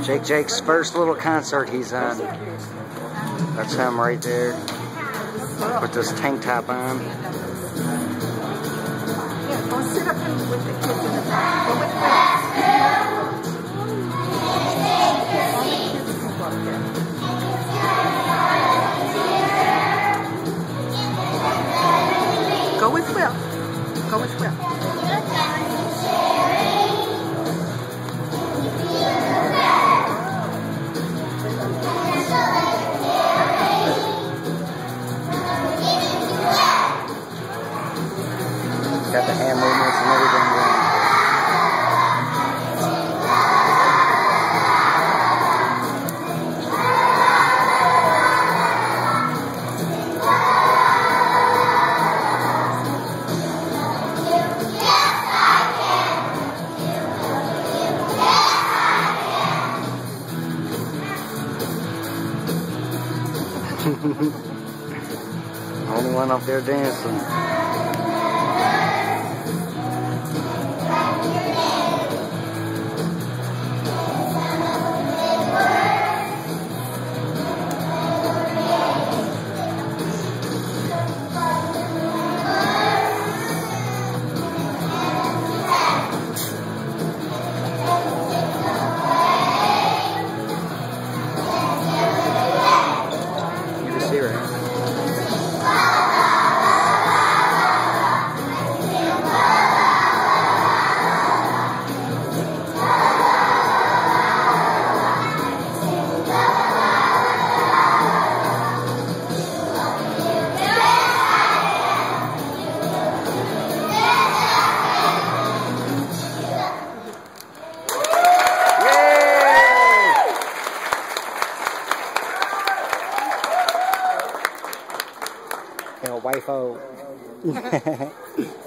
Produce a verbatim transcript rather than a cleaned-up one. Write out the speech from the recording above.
Jake Jake's first little concert he's on. That's him right there with this tank top on. Yeah, go sit up and with the kids in the back. Go with friends. All the kids can go up there. Go with Will. Go with Will. Got the hand movements and everything going. Only one up there dancing. You can see her hand. Wifo.